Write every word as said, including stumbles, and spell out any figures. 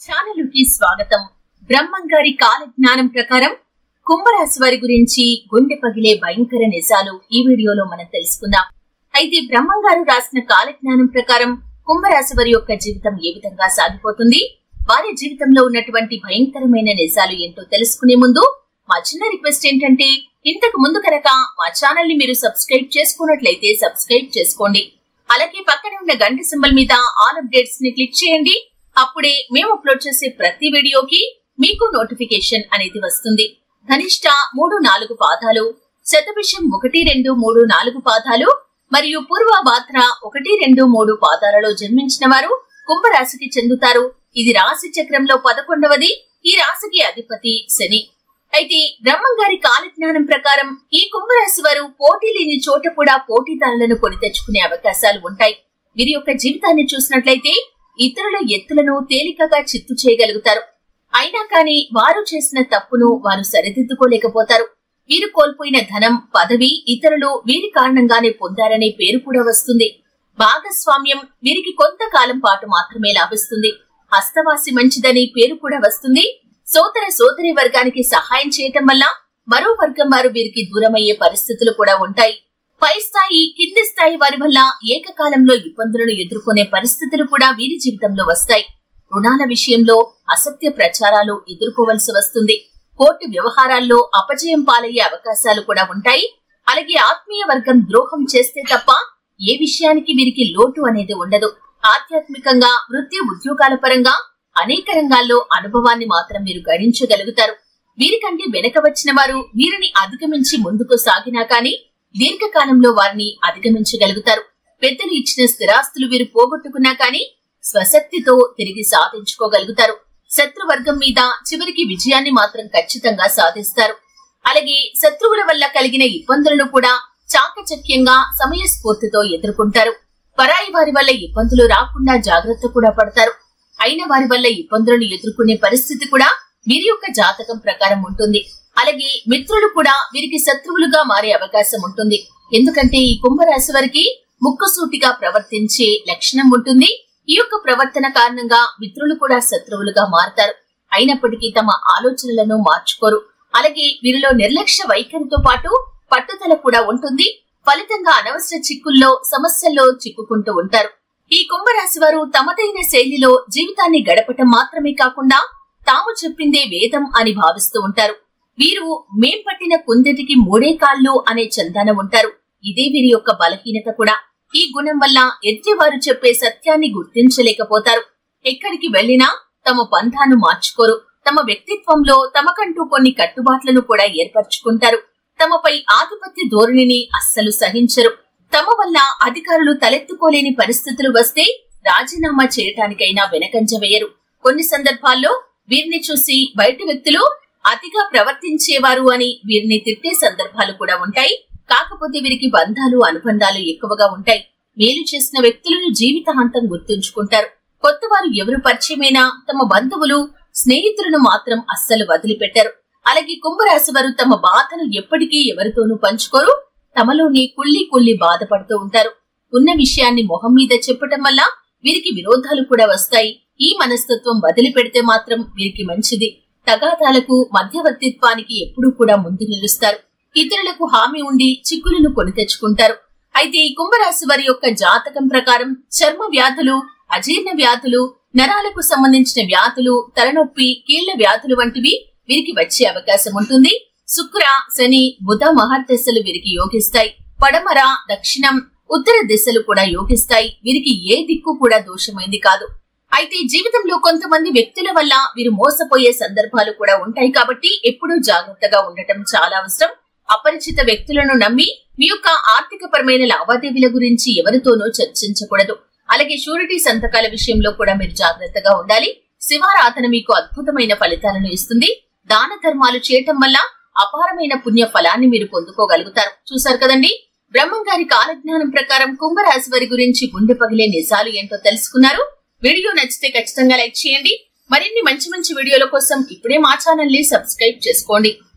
ఛానలుకి స్వాగతం. బ్రహ్మంగారి కాలజ్ఞానం ప్రకారం కుంభరాశి వారి గురించి గుండె పగిలే భయంకర నిజాలు ఈ వీడియోలో మనం తెలుసుకుందాం. అయితే బ్రహ్మంగారు రాసిన కాలజ్ఞానం ప్రకారం కుంభరాశి వారి యొక్క జీవితం ఏ విధంగా సాగిపోతుంది, వారి జీవితంలో ఉన్నటువంటి భయంకరమైన నిజాలు ఏంటో తెలుసుకునే ముందు మా చిన్న రిక్వెస్ట్ ఏంటంటే, ఇంతకు ముందు కనుక మా ఛానల్ ని మీరు సబ్స్క్రైబ్ చేసుకున్నట్లయితే సబ్స్క్రైబ్ చేసుకోండి. అలాగే పక్కనే ఉన్న గంట సింబల్ మీద ఆల్ అప్డేట్స్ ని క్లిక్ చేయండి. అప్పుడే మేము అప్లోడ్ చేసే ప్రతి వీడియోకి మీకు నోటిఫికేషన్ అనేది వస్తుంది. ధనిష్ట మూడు నాలుగు పాదాలు, శతభిషం ఒకటి రెండు మూడు నాలుగు పాదాలు మరియు పూర్వభాద్ర ఒకటి రెండు మూడు పాదాలలో జన్మించిన వారు కుంభరాశికి చెందుతారు. ఇది రాశి చక్రంలో పదకొండవది. ఈ రాశికి అధిపతి శని. అయితే బ్రహ్మంగారి కాలజ్ఞానం ప్రకారం ఈ కుంభరాశి వారు పోటీ లేని చోట కూడా పోటీదారులను కొని తెచ్చుకునే అవకాశాలు ఉంటాయి. వీరి యొక్క జీవితాన్ని చూసినట్లయితే ఇతరుల ఎత్తులను తేలికగా చిత్తు చేయగలుగుతారు. అయినా కానీ వారు చేసిన తప్పును వారు సరిదిద్దుకోలేకపోతారు. వీరు కోల్పోయిన ధనం, పదవి ఇతరులు వీరి కారణంగానే పొందారనే పేరు కూడా వస్తుంది. భాగస్వామ్యం వీరికి కొంతకాలం పాటు మాత్రమే లాభిస్తుంది. హస్తవాసి మంచిదని పేరు కూడా వస్తుంది. సోదర సోదరి వర్గానికి సహాయం చేయటం వల్ల మరో వర్గం వారు వీరికి దూరమయ్యే పరిస్థితులు కూడా ఉంటాయి. పై స్థాయి కింది స్థాయి వారి వల్ల ఏకకాలంలో ఇబ్బందులను ఎదుర్కొనే పరిస్థితులు కూడా వీరి జీవితంలో వస్తాయి. రుణాల విషయంలో అసత్య ప్రచారాలు ఎదుర్కోవలసి వస్తుంది. కోర్టు వ్యవహారాల్లో అపజయం పాలయ్యే అవకాశాలు కూడా ఉంటాయి. అలాగే ఆత్మీయ వర్గం ద్రోహం చేస్తే తప్ప ఏ విషయానికి వీరికి లోటు అనేది ఉండదు. ఆధ్యాత్మికంగా, వృత్తి ఉద్యోగాల పరంగా అనేక రంగాల్లో అనుభవాన్ని మాత్రం మీరు గడించగలుగుతారు. వీరికంటే వెనక వచ్చిన వారు వీరిని అధిగమించి ముందుకు సాగినా కానీ దీర్ఘకాలంలో వారిని అధిగమించగలుగుతారు. పెద్దలు ఇచ్చిన స్థిరాస్తులు వీరు పోగొట్టుకున్నా కానీ స్వశక్తితో తిరిగి సాధించుకోగలుగుతారు. శత్రువర్గం మీద చివరికి విజయాన్ని మాత్రం ఖచ్చితంగా సాధిస్తారు. అలాగే శత్రువుల వల్ల కలిగిన ఇబ్బందులను కూడా చాకచక్యంగా, సమయస్ఫూర్తితో ఎదుర్కొంటారు. పరాయి వారి వల్ల ఇబ్బందులు రాకుండా జాగ్రత్త కూడా పడతారు. అయిన వారి వల్ల ఇబ్బందులను ఎదుర్కొనే పరిస్థితి కూడా వీరి యొక్క జాతకం ప్రకారం ఉంటుంది. అలాగే మిత్రులు కూడా వీరికి శత్రువులుగా మారే అవకాశం ఉంటుంది. ఎందుకంటే ఈ కుంభరాశి వారికి ముక్కుసూటిగా ప్రవర్తించే లక్షణం ఉంటుంది. ఈ యొక్క ప్రవర్తన కారణంగా మిత్రులు కూడా శత్రువులుగా మారతారు. అయినప్పటికీ తమ ఆలోచనలను మార్చుకోరు. అలాగే వీరిలో నిర్లక్ష్య వైఖరితో పాటు పట్టుదల కూడా ఉంటుంది. ఫలితంగా అనవసర చిక్కుల్లో, సమస్యల్లో చిక్కుకుంటూ ఉంటారు. ఈ కుంభరాశి వారు తమదైన శైలిలో జీవితాన్ని గడపటం మాత్రమే కాకుండా తాము చెప్పిందే వేదం అని భావిస్తూ ఉంటారు. వీరు మేం పట్టిన కుందటికి మూడే కాళ్ళు అనే చందాన ఉంటారు. ఇదే వీరి యొక్క బలహీనత కూడా. ఈ గుణం వల్ల ఎదుటివారు చెప్పే సత్యాన్ని గుర్తించలేకపోతారు. ఎక్కడికి వెళ్లినా తమ పంథాను మార్చుకోరు. తమ వ్యక్తిత్వంలో తమకంటూ కొన్ని కట్టుబాట్లను కూడా ఏర్పరచుకుంటారు. తమపై ఆధిపత్య ధోరణిని అస్సలు సహించరు. తమ వల్ల అధికారులు తలెత్తుకోలేని పరిస్థితులు వస్తే రాజీనామా చేయటానికైనా వెనకంజ వేయరు. కొన్ని సందర్భాల్లో వీరిని చూసి బయట వ్యక్తులు అతిగా ప్రవర్తించేవారు అని వీరిని తిట్టే సందర్భాలు కూడా ఉంటాయి. కాకపోతే వీరికి బంధాలు, అనుబంధాలు ఎక్కువగా ఉంటాయి. మేలు చేసిన వ్యక్తులను జీవితాంతం గుర్తుంచుకుంటారు. కొత్త వారు ఎవరు పరిచయమైనా తమ బంధువులు, స్నేహితులను మాత్రం అస్సలు వదిలిపెట్టరు. అలాగే కుంభరాశి వారు తమ బాధను ఎప్పటికీ ఎవరితోనూ పంచుకోరు. తమలోనే కుళ్ళి కుళ్ళి బాధపడుతూ ఉంటారు. ఉన్న విషయాన్ని మొహం మీద చెప్పటం వల్ల వీరికి విరోధాలు కూడా వస్తాయి. ఈ మనస్తత్వం వదిలిపెడితే మాత్రం వీరికి మంచిది. తగాదాలకు, మధ్యవర్తిత్వానికి ఎప్పుడూ కూడా ముందు నిలుస్తారు. ఇతరులకు హామీ ఉండి చిక్కులను కొని తెచ్చుకుంటారు. అయితే ఈ కుంభరాశి వారి యొక్క జాతకం ప్రకారం చర్మ వ్యాధులు, అజీర్ణ వ్యాధులు, నరాలకు సంబంధించిన వ్యాధులు, తలనొప్పి, కీళ్ల వ్యాధులు వంటివి వీరికి వచ్చే అవకాశం ఉంటుంది. శుక్ర, శని, బుధ మహర్దశలు వీరికి యోగిస్తాయి. పడమర, దక్షిణం, ఉత్తర దిశలు కూడా యోగిస్తాయి. వీరికి ఏ దిక్కు కూడా దోషమైంది కాదు. అయితే జీవితంలో కొంతమంది వ్యక్తుల వల్ల వీరు మోసపోయే సందర్భాలు కూడా ఉంటాయి. కాబట్టి ఎప్పుడూ జాగ్రత్తగా ఉండటం చాలా అవసరం. అపరిచిత వ్యక్తులను నమ్మి మీ యొక్క ఆర్థిక పరమైన లావాదేవీల గురించి ఎవరితోనూ చర్చించకూడదు. అలాగే షూరిటీ సంతకాల విషయంలో కూడా మీరు జాగ్రత్తగా ఉండాలి. శివారాధన మీకు అద్భుతమైన ఫలితాలను ఇస్తుంది. దాన ధర్మాలు చేయటం వల్ల అపారమైన పుణ్య ఫలాన్ని మీరు పొందుకోగలుగుతారు. చూసారు కదండి, బ్రహ్మంగారి కాలజ్ఞానం ప్రకారం కుంభరాశి వారి గురించి గుండె పగిలే నిజాలు ఏంటో తెలుసుకున్నారు. వీడియో నచ్చితే ఖచ్చితంగా లైక్ చేయండి. మరిన్ని మంచి మంచి వీడియోల కోసం ఇప్పుడే మా ఛానల్ ని సబ్స్క్రైబ్ చేసుకోండి.